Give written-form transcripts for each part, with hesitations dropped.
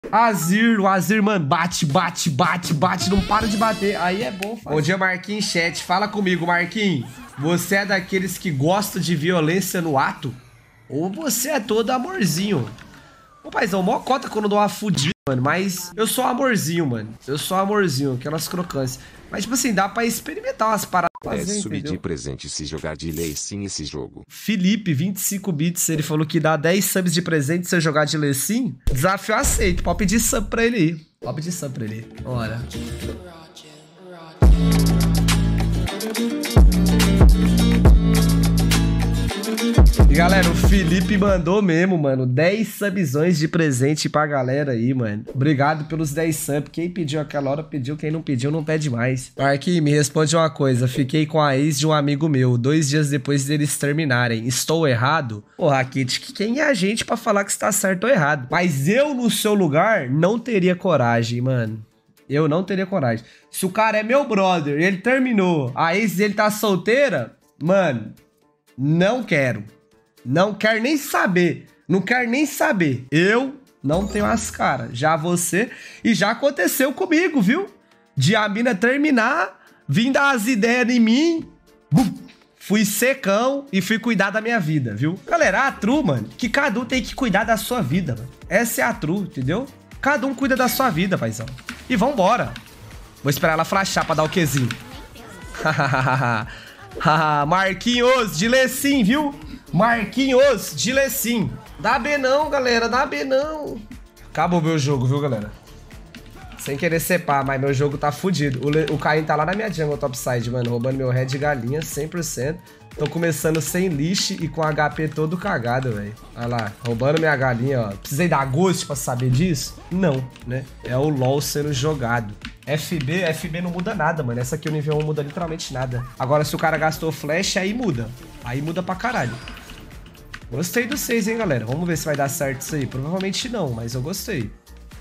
Azir, o Azir, mano, bate, não para de bater. Aí é bom fazer. Bom dia, Marquinhos, chat. Fala comigo, Marquinhos. Você é daqueles que gosta de violência no ato? Ou você é todo amorzinho? Ô, paizão, mó cota quando eu dou uma fudida, mano. Mas eu sou amorzinho, mano. Eu sou amorzinho, aquelas crocâncias. Mas, tipo assim, dá pra experimentar umas paradas. É subir de presente se jogar de lei sim esse jogo. Felipe, 25 bits, ele falou que dá 10 subs de presente se eu jogar de lei sim. Desafio aceito. Pode pedir sub pra ele aí. Pode pedir sub pra ele. Bora. E galera, o Felipe mandou mesmo, mano, 10 subzões de presente pra galera aí, mano. Obrigado pelos 10 subs. Quem pediu aquela hora pediu, quem não pediu não pede mais. Marquinhos, me responde uma coisa. Fiquei com a ex de um amigo meu, 2 dias depois deles terminarem. Estou errado? Porra, Kit, quem é a gente pra falar que está certo ou errado? Mas eu, no seu lugar, não teria coragem, mano. Eu não teria coragem. Se o cara é meu brother e ele terminou, a ex dele tá solteira, mano, não quero. Não quero nem saber. Não quero nem saber. Eu não tenho as caras. Já você. E já aconteceu comigo, viu? De a mina terminar, vim dar as ideias em mim. Bum, fui secão e fui cuidar da minha vida, viu? Galera, a true, mano, que cada um tem que cuidar da sua vida, mano. Essa é a true, entendeu? Cada um cuida da sua vida, paizão. E vambora. Vou esperar ela flashar pra dar o Qzinho. Marquinhos de Lecim, viu? Marquinhos de Lecim. Dá B não, galera. Dá B não. Acabou meu jogo, viu, galera? Sem querer separ, mas meu jogo tá fudido. O Caim tá lá na minha jungle topside, mano. Roubando meu head de galinha, 100%. Tô começando sem lixo e com HP todo cagado, velho. Olha lá, roubando minha galinha, ó. Precisei dar ghost pra saber disso? Não, né? É o LoL sendo jogado. FB não muda nada, mano. Essa aqui o nível 1 muda literalmente nada. Agora, se o cara gastou flash, aí muda. Aí muda pra caralho. Gostei do 6, hein, galera. Vamos ver se vai dar certo isso aí. Provavelmente não, mas eu gostei.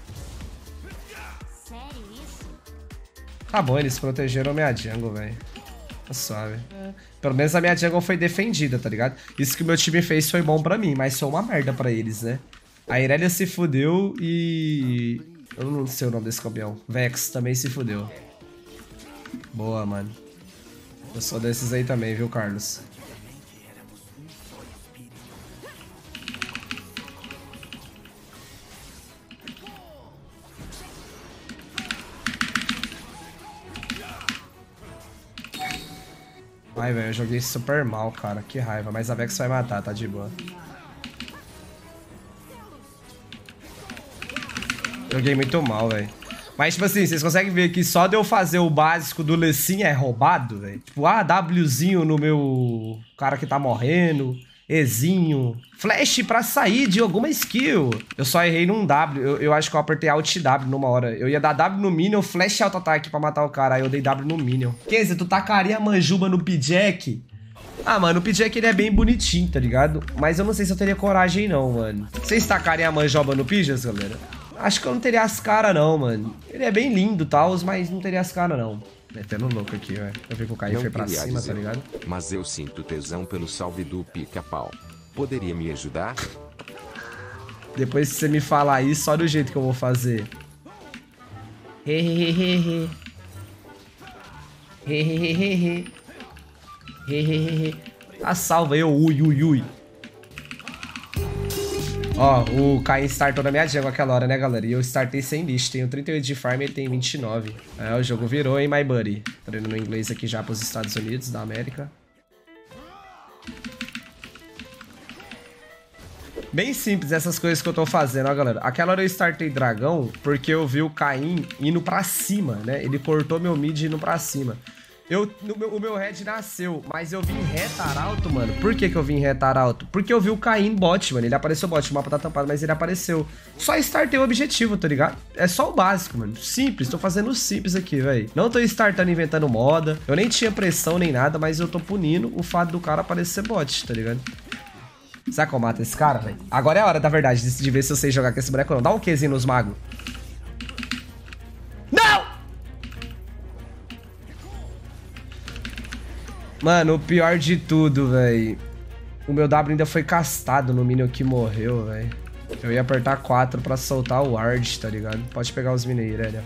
Tá bom, eles protegeram minha jungle, velho. Tá suave. Pelo menos a minha jungle foi defendida, tá ligado? Isso que o meu time fez foi bom pra mim, mas foi uma merda pra eles, né? A Irelia se fudeu e... eu não sei o nome desse campeão. Vex também se fudeu. Boa, mano. Eu sou desses aí também, viu, Carlos? Ai, velho, eu joguei super mal, cara. Que raiva. Mas a Vex vai matar, tá de boa. Joguei muito mal, velho. Mas, tipo assim, vocês conseguem ver que só de eu fazer o básico do Lecim é roubado, velho? Tipo, Wzinho no meu cara que tá morrendo. Ezinho. Flash pra sair de alguma skill. Eu só errei num W. Eu acho que eu apertei Alt W numa hora. Eu ia dar W no Minion, flash auto-ataque pra matar o cara. Aí eu dei W no Minion. Kenzie, tu tacaria a manjuba no P-Jack? Ah, mano, o P-Jack ele é bem bonitinho, tá ligado? Mas eu não sei se eu teria coragem não, mano. Vocês tacariam a manjoba no Pijas, galera? Acho que eu não teria as caras não, mano. Ele é bem lindo e tal, mas não teria as caras não. Metendo louco aqui, velho. Eu vi que o Caio foi pra cima, tá ligado? Mas eu sinto tesão pelo salve do pica-pau. Poderia me ajudar? Depois que você me falar isso, olha o jeito que eu vou fazer. A salva eu, ui. Ó, o Caim startou na minha jungle aquela hora, né, galera? E eu startei sem lixo. Tenho 38 de farm e ele tem 29. É, o jogo virou, hein, my buddy. Treinando inglês aqui já pros Estados Unidos da América. Bem simples essas coisas que eu tô fazendo, ó, galera. Aquela hora eu startei dragão porque eu vi o Caim indo pra cima, né? Ele cortou meu mid indo pra cima. O meu red nasceu, mas eu vim em retar alto, mano. Por que eu vim em retar alto? Porque eu vi o Caim bot, mano. Ele apareceu bot, o mapa tá tampado, mas ele apareceu. Só startei o objetivo, tá ligado? É só o básico, mano. Simples, tô fazendo simples aqui, velho. Não tô startando inventando moda. Eu nem tinha pressão nem nada, mas eu tô punindo o fato do cara aparecer bot, tá ligado? Será que eu mato esse cara, velho? Agora é a hora, da verdade, de ver se eu sei jogar com esse boneco ou não. Dá um Qzinho nos magos. Não! Mano, o pior de tudo, velho. O meu W ainda foi castado no Minion que morreu, velho. Eu ia apertar 4 pra soltar o ward, tá ligado? Pode pegar os mini aí, Irelia.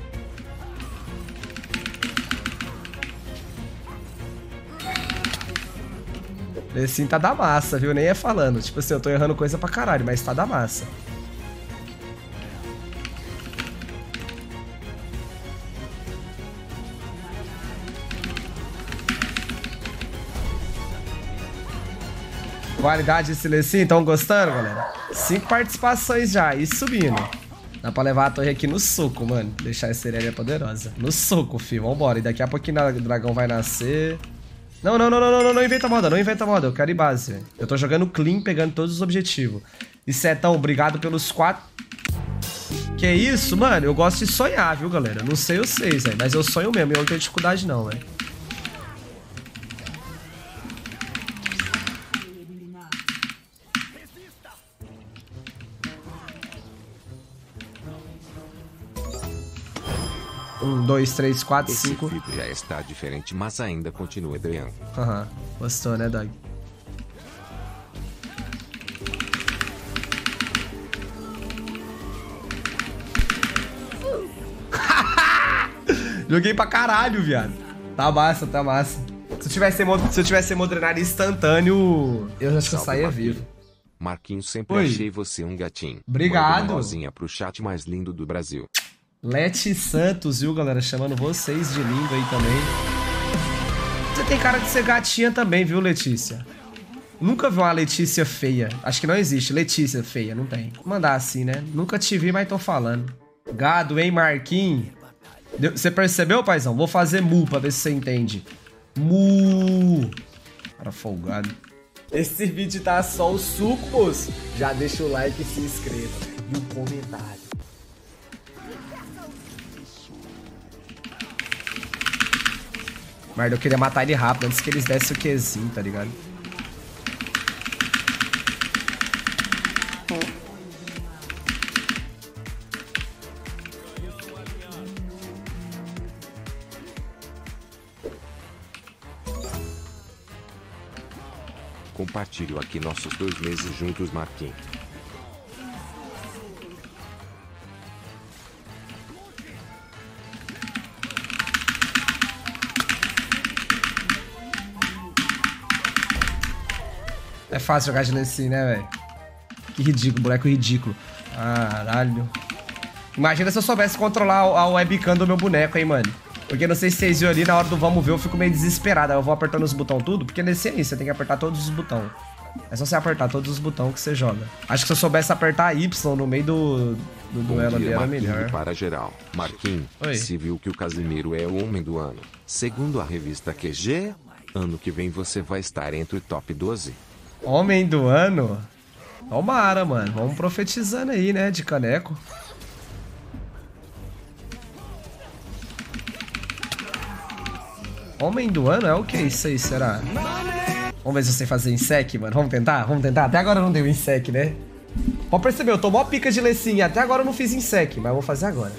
Esse tá da massa, viu? Nem é falando. Tipo assim, eu tô errando coisa pra caralho, mas tá da massa. Qualidade desse Lecim, tão gostando, galera? 5 participações já, e subindo. Dá pra levar a torre aqui no soco, mano. Deixar essa Irelia poderosa. No soco, filho. Vambora. E daqui a pouquinho o dragão vai nascer. Não, não inventa moda, não inventa moda. Eu quero ir base, velho. Eu tô jogando clean, pegando todos os objetivos. E Setão, obrigado pelos 4. Que isso, mano? Eu gosto de sonhar, viu, galera? Não sei vocês, velho. Mas eu sonho mesmo. E eu não tenho dificuldade, não, velho. Um, 2, 3, 4, 5. Esse vídeo já está diferente, mas ainda continua ganhando. Aham, gostou, né, Doug? Joguei pra caralho, viado. Tá massa, tá massa. Se eu tivesse modrenar instantâneo, eu acho que eu saía vivo. Marquinhos, sempre Oi. achei você um gatinho. Obrigado. Manda uma rosinha pro chat mais lindo do Brasil. Leti Santos, viu, galera? Chamando vocês de lindo aí também. Você tem cara de ser gatinha também, viu, Letícia? Nunca vi uma Letícia feia. Acho que não existe Letícia feia, não tem. Vou mandar assim, né? Nunca te vi, mas tô falando. Gado, hein, Marquinhos? Você percebeu, paizão? Vou fazer mu pra ver se você entende. Mu. Cara folgado. Esse vídeo tá só os sucos. Já deixa o like e se inscreva. E um comentário. Mas eu queria matar ele rápido, antes que eles dessem o Qzinho, tá ligado? Compartilho aqui nossos 2 meses juntos, Marquinhos. É fácil jogar de Lecim, né, velho? Que ridículo, boneco ridículo. Caralho. Imagina se eu soubesse controlar a webcam do meu boneco, hein, mano. Porque não sei se vocês viram ali, na hora do vamos ver, eu fico meio desesperado. Aí eu vou apertando os botões tudo, porque nesse é isso, você tem que apertar todos os botões. É só você apertar todos os botões que você joga. Acho que se eu soubesse apertar Y no meio do duelo ali, era melhor. Para geral. Marquinhos, Oi. se viu que o Casimiro é o homem do ano. Segundo a revista QG, ano que vem você vai estar entre o top 12. Homem do ano? Tomara, mano. Vamos profetizando aí, né, de caneco. Homem do ano é o que isso aí, será? Vamos ver se eu sei fazer insec, mano. Vamos tentar? Vamos tentar? Até agora eu não dei o insec, né? Pode perceber, eu tô mó pica de Lecim. Até agora eu não fiz insec, mas eu vou fazer agora.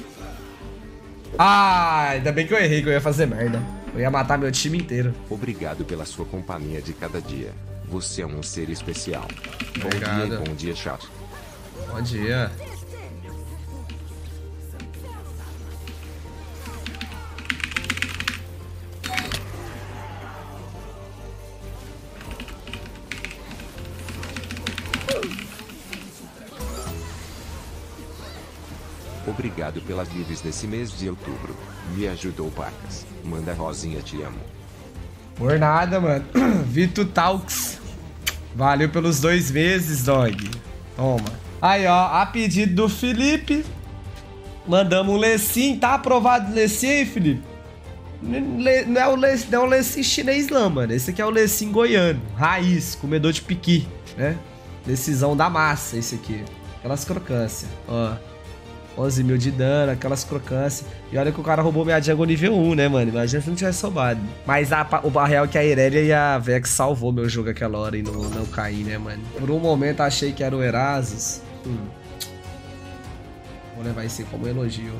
Ah, ainda bem que eu errei, que eu ia fazer merda. Eu ia matar meu time inteiro. Obrigado pela sua companhia de cada dia. Você é um ser especial. Obrigado. Bom dia e bom dia, chato. Bom dia. Obrigado pelas lives desse mês de outubro. Me ajudou, pacas. Manda rosinha, te amo. Por nada, mano. Vito Talks. Valeu pelos 2 meses, dog. Toma. Aí, ó. A pedido do Felipe. Mandamos um Lecim. Tá aprovado o Lecim aí, Felipe? Não é o Lecim chinês, não, mano. Esse aqui é o Lecim goiano. Raiz, comedor de piqui, né? Decisão da massa, esse aqui. Aquelas crocâncias, ó. 11 mil de dano, aquelas crocâncias. E olha que o cara roubou minha jungle nível 1, né, mano? Imagina se não tivesse roubado. Mas o real é que a Irelia e a Vex salvou meu jogo aquela hora e não caí, né, mano? Por um momento achei que era o Erasus. Vou levar isso aí como elogio.